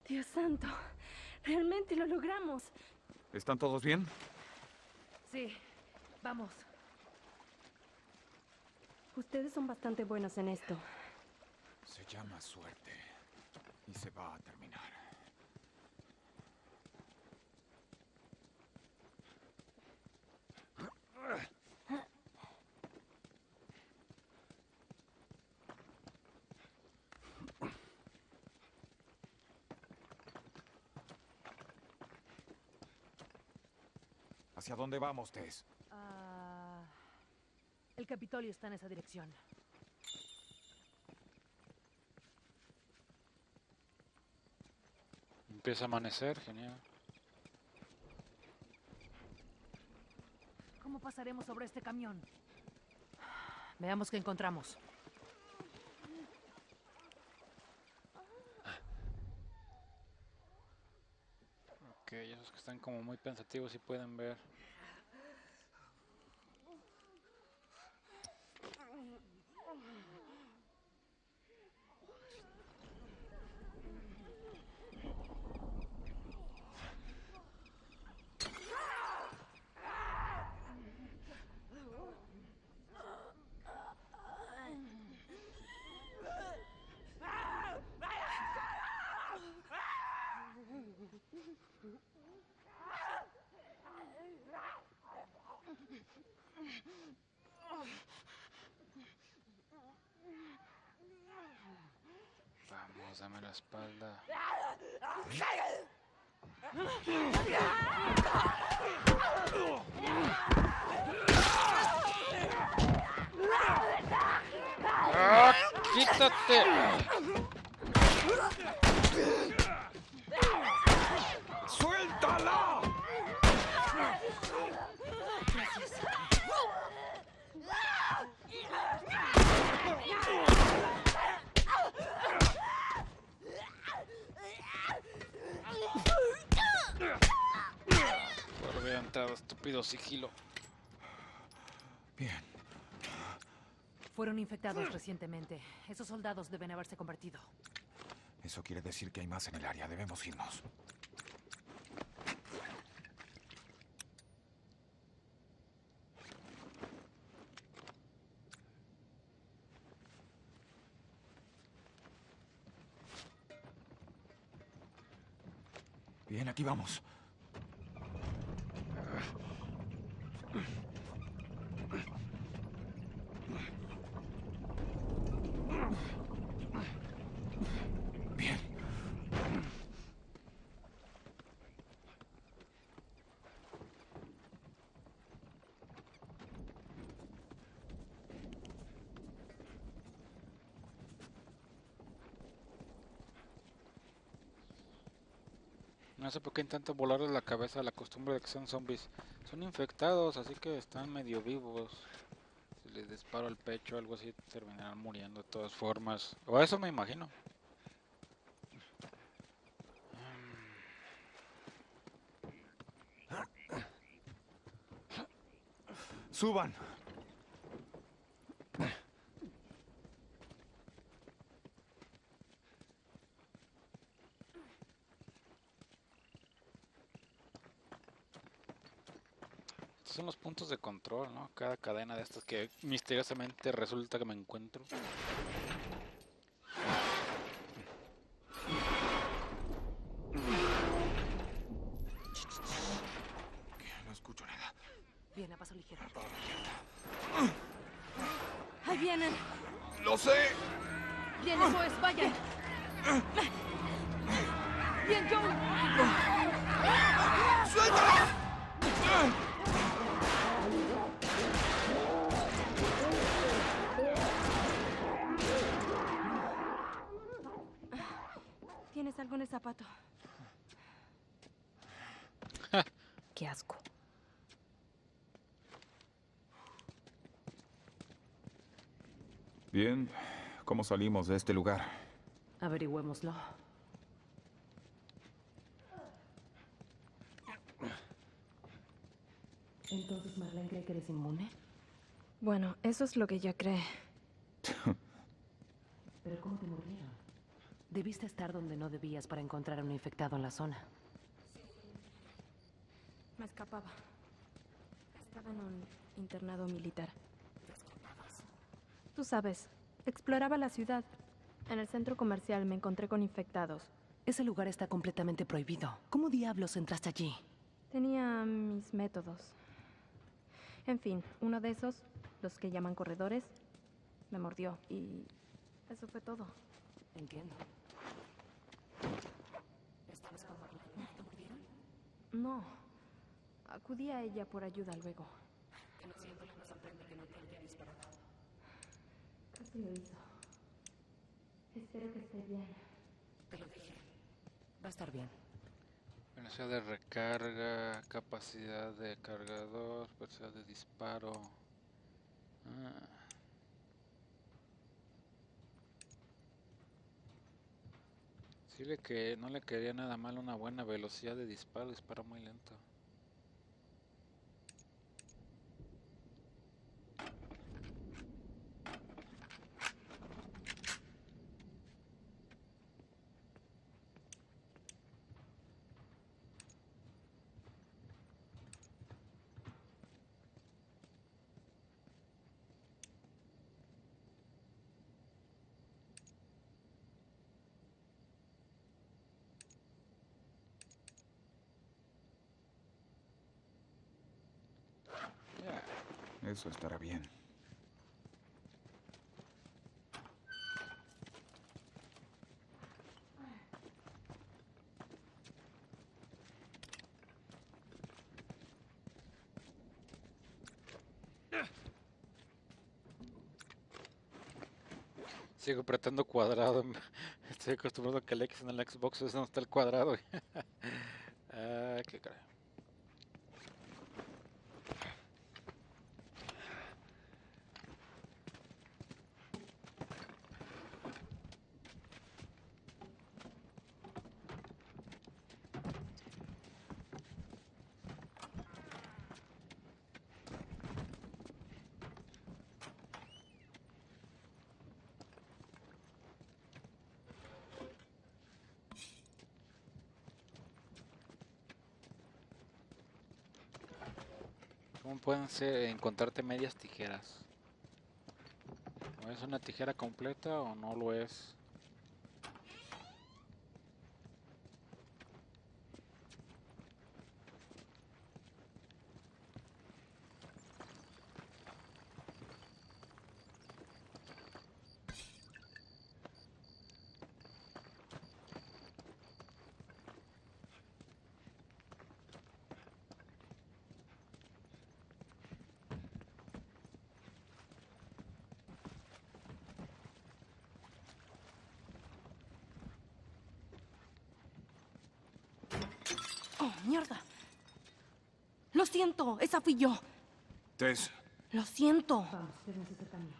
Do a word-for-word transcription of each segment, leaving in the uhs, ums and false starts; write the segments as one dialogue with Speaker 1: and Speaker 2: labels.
Speaker 1: Dios santo, realmente lo logramos.
Speaker 2: ¿Están todos bien?
Speaker 1: Sí, vamos. Ustedes son bastante buenos en esto.
Speaker 2: Se llama suerte y se va a terminar. ¿Hacia dónde vamos, Tess?
Speaker 1: Uh, el Capitolio está en esa dirección.
Speaker 3: Empieza a amanecer, genial.
Speaker 1: ¿Cómo pasaremos sobre este camión? Veamos qué encontramos.
Speaker 3: Ok, esos que están como muy pensativos y pueden ver. Vamos, dame la espalda. ¡Ah, quítate!
Speaker 2: ¡Suéltala!
Speaker 3: Solo hubiera entrado, estúpido sigilo.
Speaker 2: Bien.
Speaker 1: Fueron infectados recientemente. Esos soldados deben haberse convertido.
Speaker 2: Eso quiere decir que hay más en el área. Debemos irnos. Bien, aquí vamos. Bien.
Speaker 3: No sé por qué intentan volarles la cabeza a la costumbre de que sean zombies. Son infectados, así que están medio vivos. Si les disparo al pecho o algo así, terminarán muriendo de todas formas. O eso me imagino.
Speaker 2: ¡Suban!
Speaker 3: Estos son los puntos de control, ¿no? Cada cadena de estas que misteriosamente resulta que me encuentro.
Speaker 2: No escucho nada.
Speaker 1: Bien, a paso ligero. ¡Ahí vienen!
Speaker 2: ¡Lo sé!
Speaker 1: Bien, eso es, vayan. Bien, Joe.
Speaker 2: ¡Suéltala!
Speaker 1: ¿Tienes algo en el zapato? Qué asco.
Speaker 2: Bien, ¿cómo salimos de este lugar?
Speaker 1: Averigüémoslo. ¿Entonces Marlene cree que eres inmune? Bueno, eso es lo que ella cree. ¿Pero cómo te mordieron? Debiste estar donde no debías para encontrar a un infectado en la zona.
Speaker 4: Me escapaba. Estaba en un internado militar. Tú sabes, exploraba la ciudad. En el centro comercial me encontré con infectados.
Speaker 1: Ese lugar está completamente prohibido. ¿Cómo diablos entraste allí?
Speaker 4: Tenía mis métodos. En fin, uno de esos, los que llaman corredores, me mordió y eso fue todo.
Speaker 1: Entiendo.
Speaker 4: No. Acudí a ella por ayuda luego. Casi lo hizo. Espero que esté bien.
Speaker 1: Te lo dije. Va a estar bien.
Speaker 3: Velocidad de recarga, capacidad de cargador, velocidad de disparo. Ah. Sí le que no le quería nada mal una buena velocidad de disparo, dispara muy lento. Yeah.
Speaker 2: Eso estará bien.
Speaker 3: Sigo apretando cuadrado. Estoy acostumbrado a que el X en el Xbox es donde está el cuadrado. Ah, qué caray. ¿Cómo pueden ser encontrarte medias tijeras? ¿O es una tijera completa o no lo es?
Speaker 4: ¡Oh, mierda! Lo siento, esa fui yo.
Speaker 2: Tess,
Speaker 4: Lo siento.
Speaker 1: Vamos, debemos hacer camino.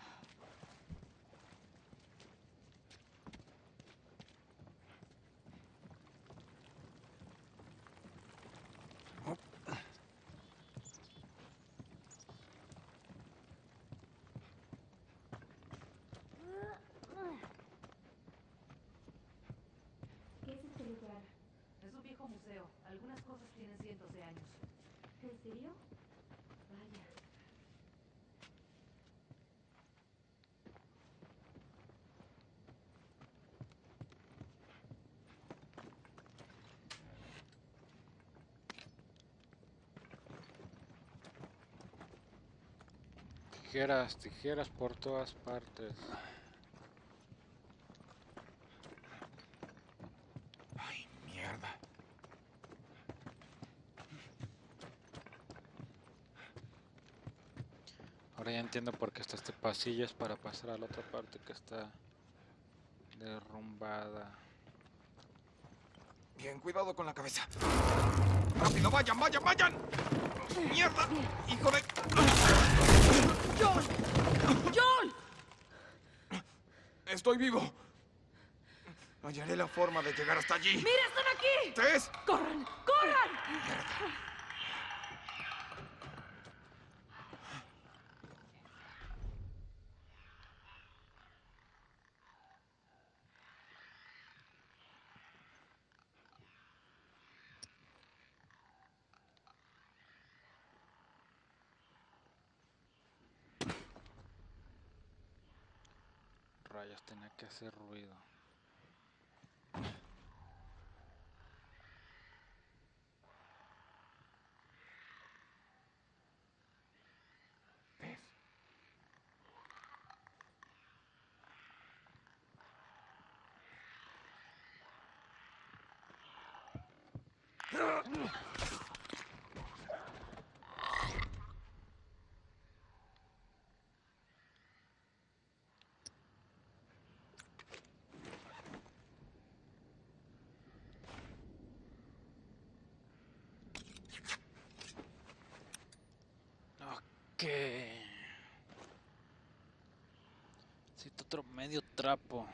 Speaker 4: ¿Qué es este lugar?
Speaker 1: Es un viejo museo. Algunas cosas tienen cientos de años.
Speaker 4: ¿En serio? Vaya.
Speaker 3: Tijeras, tijeras por todas partes.
Speaker 2: ay, mierda.
Speaker 3: Ahora ya entiendo por qué está este pasillo, es para pasar a la otra parte que está derrumbada.
Speaker 2: Bien, cuidado con la cabeza. ¡Rápido, vayan, vayan, vayan! ¡Mierda! ¡Hijo de...!
Speaker 4: ¡John! ¡John!
Speaker 2: ¡Estoy vivo! Hallaré la forma de llegar hasta allí.
Speaker 4: ¡Mira, están aquí!
Speaker 2: ¡Tess!
Speaker 4: ¡Corran! ¡Corran!
Speaker 3: Rayos, tenía que hacer ruido.
Speaker 2: Tess.
Speaker 3: Ok. Necesito otro medio trapo.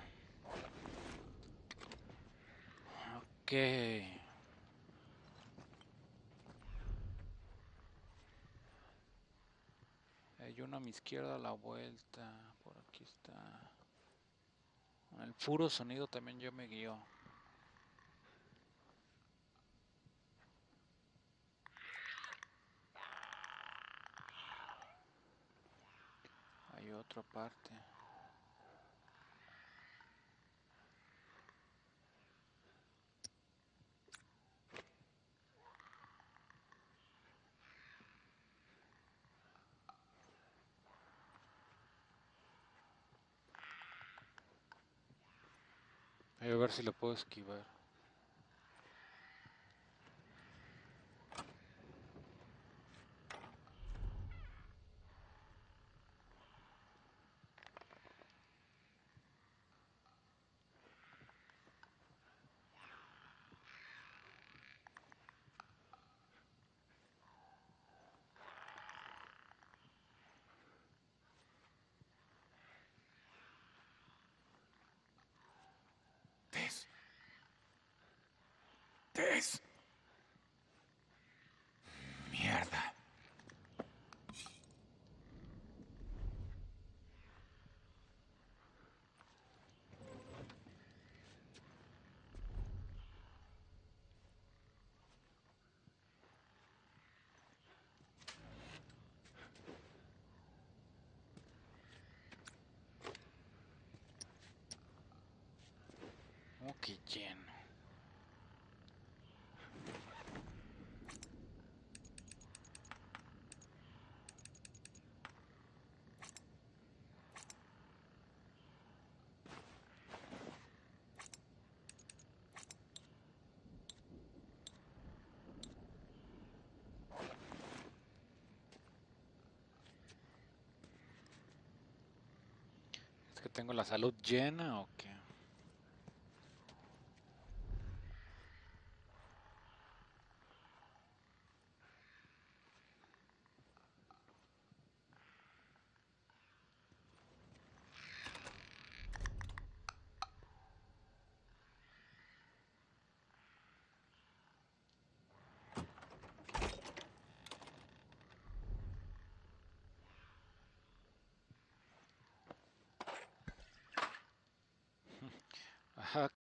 Speaker 3: Ok. Hay uno a mi izquierda a la vuelta. Por aquí está. Con el puro sonido también yo me guío. Hay otra parte. Voy a ver si lo puedo esquivar.
Speaker 2: Tess. Tess. Mierda.
Speaker 3: Oh, qué lleno. ¿Es que tengo la salud llena o qué? Ajá,